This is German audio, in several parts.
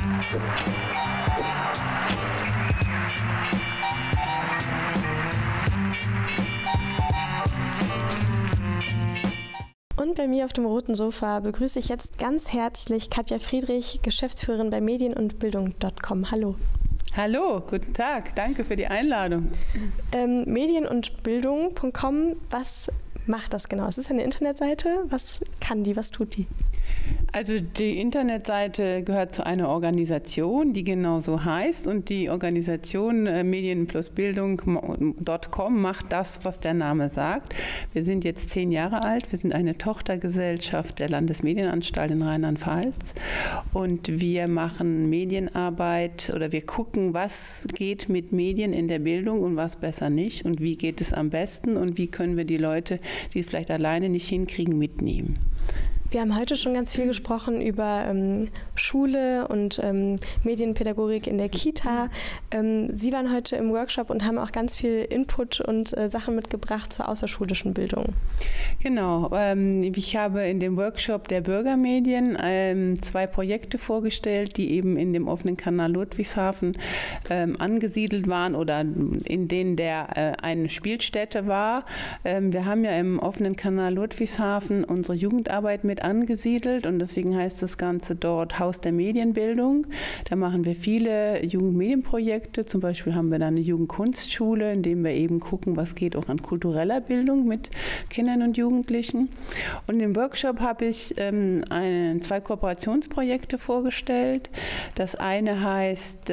Und bei mir auf dem roten Sofa begrüße ich jetzt ganz herzlich Katja Friedrich, Geschäftsführerin bei medienundbildung.com. Hallo. Hallo, guten Tag. Danke für die Einladung. Medienundbildung.com, was macht das genau? Es ist eine Internetseite. Was kann die? Was tut die? Also die Internetseite gehört zu einer Organisation, die genau so heißt, und die Organisation medienplusbildung.com macht das, was der Name sagt. Wir sind jetzt 10 Jahre alt, wir sind eine Tochtergesellschaft der Landesmedienanstalt in Rheinland-Pfalz und wir machen Medienarbeit oder wir gucken, was geht mit Medien in der Bildung und was besser nicht und wie geht es am besten und wie können wir die Leute, die es vielleicht alleine nicht hinkriegen, mitnehmen. Wir haben heute schon ganz viel gesprochen über Schule und Medienpädagogik in der Kita. Sie waren heute im Workshop und haben auch ganz viel Input und Sachen mitgebracht zur außerschulischen Bildung. Genau. Ich habe in dem Workshop der Bürgermedien 2 Projekte vorgestellt, die eben in dem offenen Kanal Ludwigshafen angesiedelt waren oder in denen eine Spielstätte war. Wir haben ja im offenen Kanal Ludwigshafen unsere Jugendarbeit mit angesiedelt und deswegen heißt das Ganze dort Haus der Medienbildung. Da machen wir viele Jugendmedienprojekte. Zum Beispiel haben wir da eine Jugendkunstschule, in dem wir eben gucken, was geht auch an kultureller Bildung mit Kindern und Jugendlichen. Und im Workshop habe ich 2 Kooperationsprojekte vorgestellt. Das eine heißt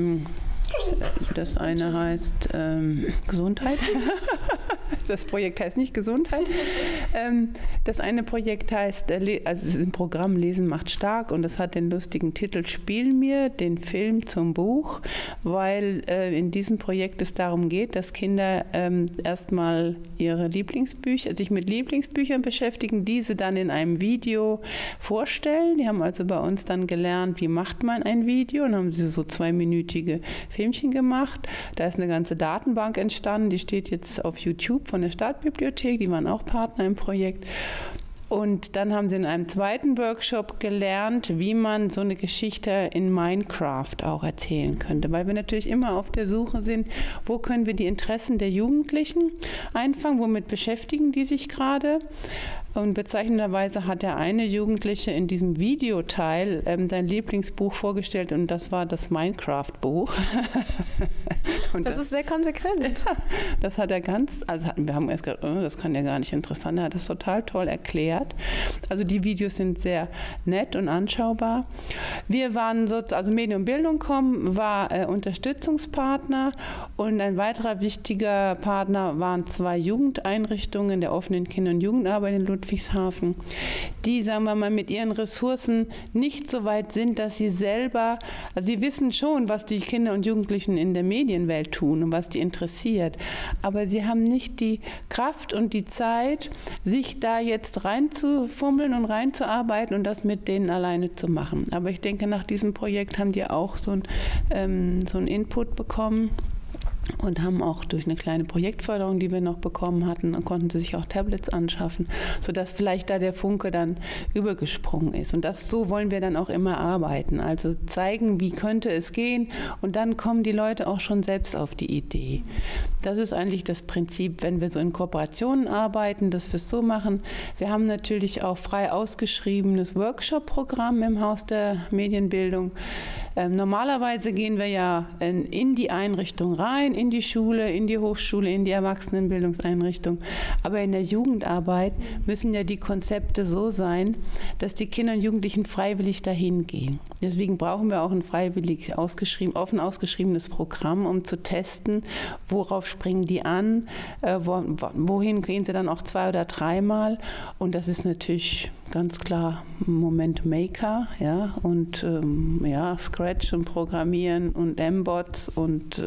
Gesundheit. Das Projekt heißt nicht Gesundheit. Das eine Projekt heißt, also es ist ein Programm Lesen macht stark und es hat den lustigen Titel Spiel mir den Film zum Buch, weil in diesem Projekt es darum geht, dass Kinder erstmal ihre Lieblingsbücher, sich mit Lieblingsbüchern beschäftigen, diese dann in einem Video vorstellen. Die haben also bei uns dann gelernt, wie macht man ein Video und haben sie so 2-minütige Filmchen gemacht. Da ist eine ganze Datenbank entstanden, die steht jetzt auf YouTube von der Stadtbibliothek, die waren auch Partner im Projekt. Und dann haben sie in einem zweiten Workshop gelernt, wie man so eine Geschichte in Minecraft auch erzählen könnte. Weil wir natürlich immer auf der Suche sind, wo können wir die Interessen der Jugendlichen einfangen, womit beschäftigen die sich gerade. Und bezeichnenderweise hat der eine Jugendliche in diesem Videoteil sein Lieblingsbuch vorgestellt und das war das Minecraft-Buch. Das ist sehr konsequent. Das hat er wir haben erst gedacht, das kann ja gar nicht interessant. Er hat das total toll erklärt. Also die Videos sind sehr nett und anschaubar. Wir waren also Medien und Bildung.com war Unterstützungspartner und ein weiterer wichtiger Partner waren 2 Jugendeinrichtungen der offenen Kinder- und Jugendarbeit in Ludwigshafen, die, sagen wir mal, mit ihren Ressourcen nicht so weit sind, dass sie selber, also sie wissen schon, was die Kinder und Jugendlichen in der Medienwelt tun und was die interessiert, aber sie haben nicht die Kraft und die Zeit, sich da jetzt reinzufummeln und reinzuarbeiten und das mit denen alleine zu machen. Aber ich denke, nach diesem Projekt haben die auch so einen Input bekommen. Und haben auch durch eine kleine Projektförderung, die wir noch bekommen hatten, konnten sie sich auch Tablets anschaffen, sodass vielleicht da der Funke dann übergesprungen ist. Und so wollen wir dann auch immer arbeiten. Also zeigen, wie könnte es gehen und dann kommen die Leute auch schon selbst auf die Idee. Das ist eigentlich das Prinzip, wenn wir so in Kooperationen arbeiten, dass wir es so machen. Wir haben natürlich auch frei ausgeschriebenes Workshop-Programm im Haus der Medienbildung. Normalerweise gehen wir ja in die Einrichtung rein, in die Schule, in die Hochschule, in die Erwachsenenbildungseinrichtung. Aber in der Jugendarbeit müssen ja die Konzepte so sein, dass die Kinder und Jugendlichen freiwillig dahin gehen. Deswegen brauchen wir auch ein freiwillig offen ausgeschriebenes Programm, um zu testen, worauf springen die an, wohin gehen sie dann auch 2- oder 3-mal. Und das ist natürlich ganz klar Moment Maker, ja, und Scratch und Programmieren und M-Bots und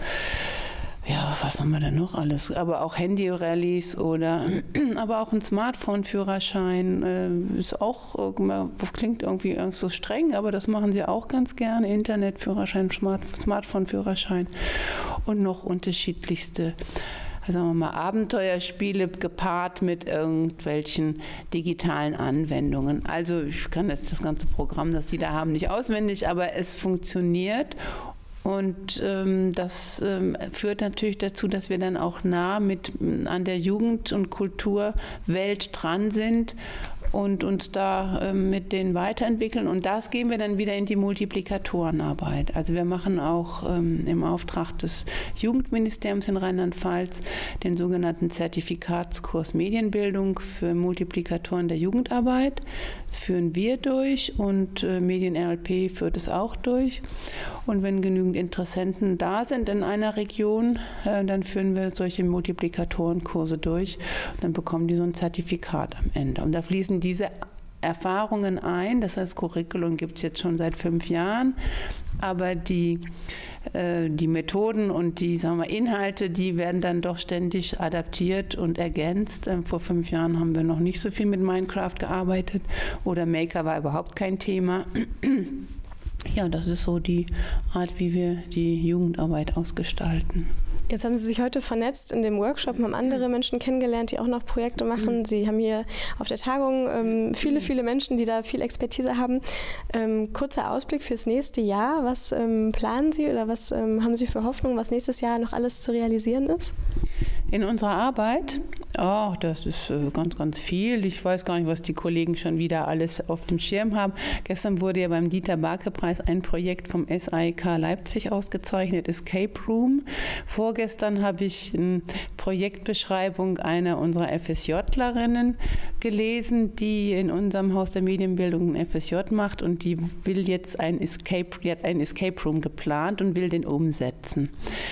ja, was haben wir denn noch alles? Aber auch Handy-Rallies aber auch ein Smartphone-Führerschein ist auch, klingt irgendwie so streng, aber das machen sie auch ganz gerne. Internetführerschein, Smartphone-Führerschein und noch unterschiedlichste sagen wir mal, Abenteuerspiele gepaart mit irgendwelchen digitalen Anwendungen. Also ich kann jetzt das ganze Programm, das die da haben, nicht auswendig, aber es funktioniert. Und das führt natürlich dazu, dass wir dann auch nah an der Jugend- und Kulturwelt dran sind und uns da mit denen weiterentwickeln. Und das gehen wir dann wieder in die Multiplikatorenarbeit. Also wir machen auch im Auftrag des Jugendministeriums in Rheinland-Pfalz den sogenannten Zertifikatskurs Medienbildung für Multiplikatoren der Jugendarbeit. Das führen wir durch und Medien-RLP führt es auch durch. Und wenn genügend Interessenten da sind in einer Region, dann führen wir solche Multiplikatorenkurse durch. Und dann bekommen die so ein Zertifikat am Ende. Und da fließen diese Erfahrungen ein. Das heißt, Curriculum gibt es jetzt schon seit 5 Jahren. Aber die Methoden und die, sagen wir, Inhalte, die werden dann doch ständig adaptiert und ergänzt. Vor 5 Jahren haben wir noch nicht so viel mit Minecraft gearbeitet oder Maker war überhaupt kein Thema. Ja, das ist so die Art, wie wir die Jugendarbeit ausgestalten. Jetzt haben Sie sich heute vernetzt in dem Workshop, haben andere Menschen kennengelernt, die auch noch Projekte machen. Sie haben hier auf der Tagung viele Menschen, die da viel Expertise haben. Kurzer Ausblick fürs nächste Jahr. Was planen Sie oder was haben Sie für Hoffnung, was nächstes Jahr noch alles zu realisieren ist? In unserer Arbeit? Oh, das ist ganz, ganz viel. Ich weiß gar nicht, was die Kollegen schon wieder alles auf dem Schirm haben. Gestern wurde ja beim Dieter-Barke-Preis ein Projekt vom SAIK Leipzig ausgezeichnet, Escape Room. Vorgestern habe ich eine Projektbeschreibung einer unserer FSJlerinnen gelesen, die in unserem Haus der Medienbildung ein FSJ macht und die will jetzt ein Escape Room geplant und will den umsetzen.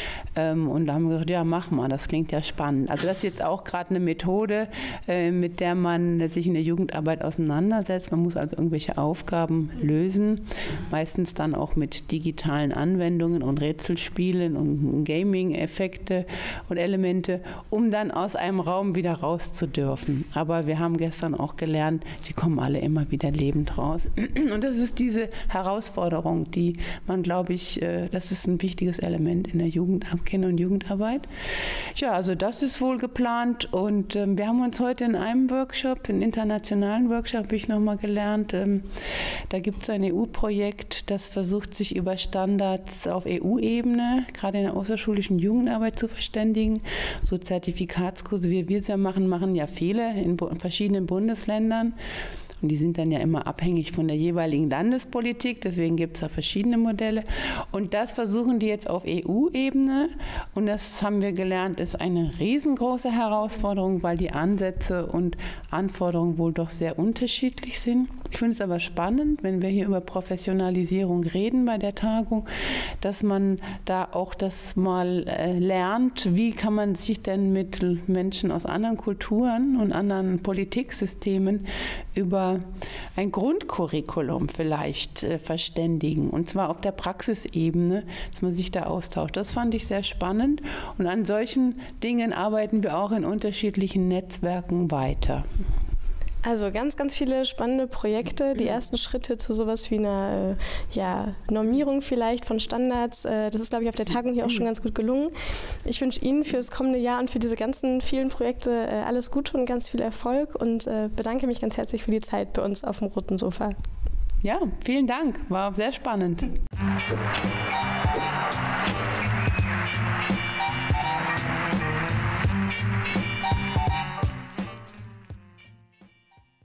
Und da haben wir gesagt, ja, mach mal, das klingt ja spannend. Also das ist jetzt auch gerade eine Methode, mit der man sich in der Jugendarbeit auseinandersetzt. Man muss also irgendwelche Aufgaben lösen, meistens dann auch mit digitalen Anwendungen und Rätselspielen und Gaming-Effekte und Elemente, um dann aus einem Raum wieder raus zu dürfen. Aber wir haben gestern auch gelernt, sie kommen alle immer wieder lebend raus. Und das ist diese Herausforderung, die man, glaube ich, das ist ein wichtiges Element in der Kinder- und Jugendarbeit. Ja, also das ist wohl geplant und wir haben uns heute in einem Workshop, einen internationalen Workshop, habe ich nochmal gelernt, da gibt es ein EU-Projekt, das versucht, sich über Standards auf EU-Ebene, gerade in der außerschulischen Jugendarbeit zu verständigen. So Zertifikatskurse, wie wir es ja machen ja viele in verschiedenen Bundesländern. Und die sind dann ja immer abhängig von der jeweiligen Landespolitik, deswegen gibt es da verschiedene Modelle. Und das versuchen die jetzt auf EU-Ebene. Und das haben wir gelernt, ist eine riesengroße Herausforderung, weil die Ansätze und Anforderungen wohl doch sehr unterschiedlich sind. Ich finde es aber spannend, wenn wir hier über Professionalisierung reden bei der Tagung, dass man da auch das mal lernt, wie kann man sich denn mit Menschen aus anderen Kulturen und anderen Politiksystemen über ein Grundcurriculum vielleicht verständigen, und zwar auf der Praxisebene, dass man sich da austauscht. Das fand ich sehr spannend und an solchen Dingen arbeiten wir auch in unterschiedlichen Netzwerken weiter. Also ganz, ganz viele spannende Projekte. Die ersten Schritte zu sowas wie einer Normierung vielleicht von Standards. Das ist, glaube ich, auf der Tagung hier auch schon ganz gut gelungen. Ich wünsche Ihnen für das kommende Jahr und für diese ganzen vielen Projekte alles Gute und ganz viel Erfolg und bedanke mich ganz herzlich für die Zeit bei uns auf dem roten Sofa. Ja, vielen Dank. War sehr spannend.